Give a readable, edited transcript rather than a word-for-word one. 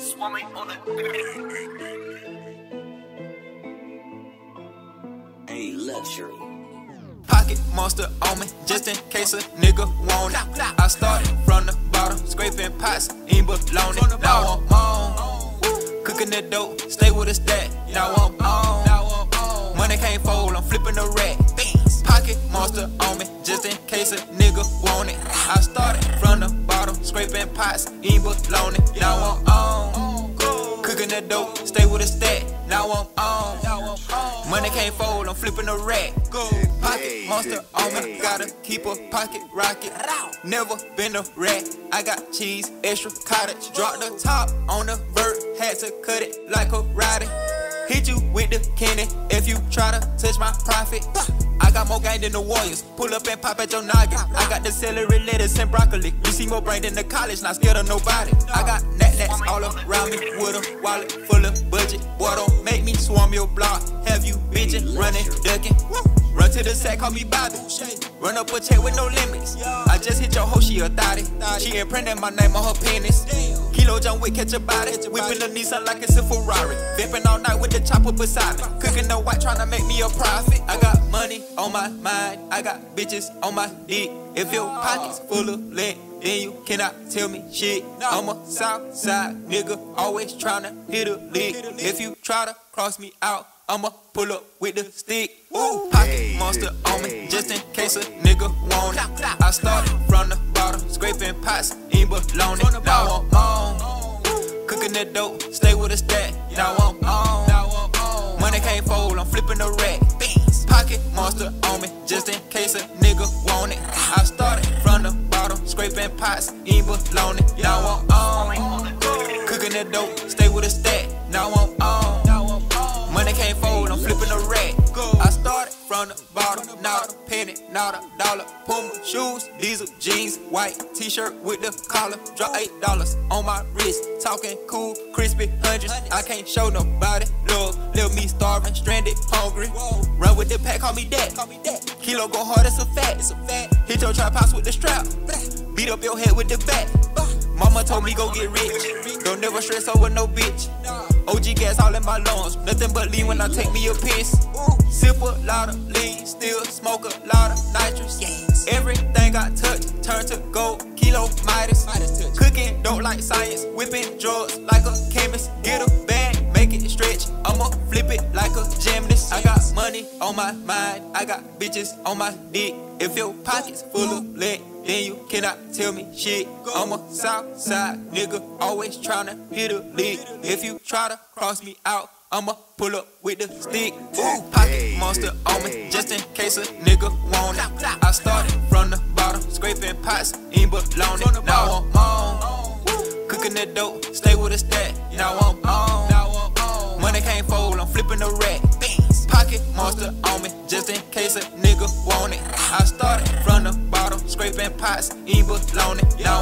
Swarming on it. Hey, luxury. Pocket monster on me, just in case a nigga want it. I started from the bottom, scraping pots, ain't bologna. Now I'm on, cooking the dope, stay with a stack. Now I'm on, money can't fold, I'm flipping the rack. Pocket monster on me, just in case a nigga want it. I started from the bottom, scraping pots, ain't bologna. Now I'm on, cooking the dope, stay with a stack. Now I'm on, money can't fold, I'm flipping the rack. Pocket monster on me, gotta keep a pocket rocket. Never been a rat, I got cheese, extra cottage. Drop the top on the vert, had to cut it like a rider. Hit you with the cannon if you try to touch my profit. I got more game than the Warriors, pull up and pop at your noggin. I got the celery, lettuce, and broccoli. You see more brain than the college, not scared of nobody. I got nats all around me with a wallet full of budget. Boy, don't make me swarm your block. Have you bitchin', running, ducking? Run to the sack, call me Bobby. Run up a check with no limits. I just hit your hoe, she a thotty. She imprinted my name on her penis. Kilo John Wick, catch a body. Whipping the Nissan like it's a Ferrari. Vipping all night with the chopper beside me. Cooking the white, tryna make me a profit. I got money on my mind, I got bitches on my dick. If your pockets full of lead, then you cannot tell me shit. I'm a south side nigga, always tryna hit a lick. If you try to cross me out, I'ma pull up with the stick. Ooh, pocket monster on me, just in case a nigga want it. I started from the bottom, scraping pots, ain't bologna. Now I'm on, cooking the dope, stay with a stack. Now I'm on, money can't fold, I'm flipping the rack. Pocket monster on me, just in case a nigga want it. I started from the bottom, scraping pots, ain't bologna. Now I'm on, cooking the dope, stay with a stack. Now I'm on, money can't fold, I'm flipping the rack. I started from the bottom, not a penny, not a dollar. Puma shoes, diesel jeans, white t-shirt with the collar. Drop $8 on my wrist, talking cool, crispy hundreds. I can't show nobody love, leave me starving, stranded, hungry. Run with the pack, call me that. Kilo go hard, it's a fact. Hit your trap house with the strap, beat up your head with the bat. Mama told me go get rich, don't never stress over no bitch. OG gas all in my lungs, nothing but lean when I take me a piss. Sip a lot of lean, still smoke a lot of nitrous. Everything I touch turn to gold, Kilo Midas. Cooking don't like science, whipping drugs like a chemist. Get a bag, make it stretch, I'ma flip it like a gymnast. I got money on my mind, I got bitches on my dick. If your pockets full of lead, then you cannot tell me shit. I'm a south side nigga, always tryna hit a lick. If you try to cross me out, I'ma pull up with the stick. Ooh, pocket monster on me, just in case a nigga want it. I started from the bottom, scraping pots, ain't bologna. Now I'm on, cooking the dope, stay with a stack. Now I'm on, money can't fold, I'm flipping the rack. Pocket monster on me, just in case a nigga want it. I started from the bottom, scraping pots, ain't bologna. Now